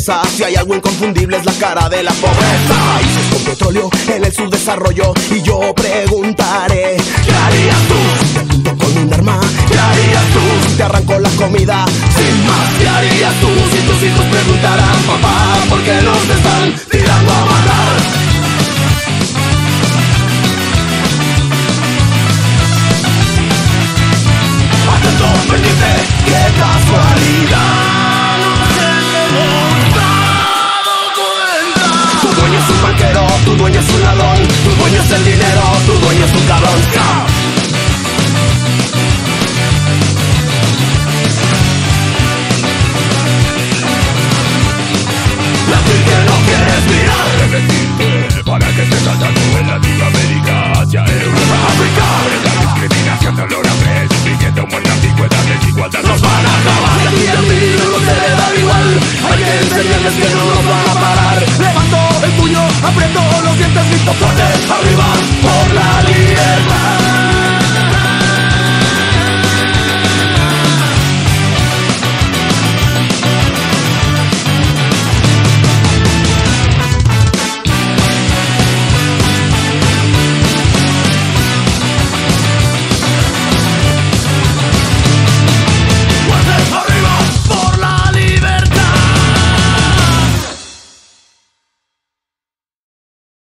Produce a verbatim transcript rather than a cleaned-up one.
riqueza. Si hay algo inconfundible es la cara de la pobreza. Países con petróleo en el subdesarrollo. Y yo preguntaré, ¿qué harías tú si te apunto con un arma? ¿Qué harías tú si te arranco la comida? Sin más, ¿qué harías tú si tus hijos preguntarán, papá, ¿por qué nos están tirando a matar? Atento, pendiente, qué casualidad, no se hemos dado cuenta. Tu dueño es un banquero, tu dueño es un ladrón, tu dueño es el dinero, tu dueño es un cabrón.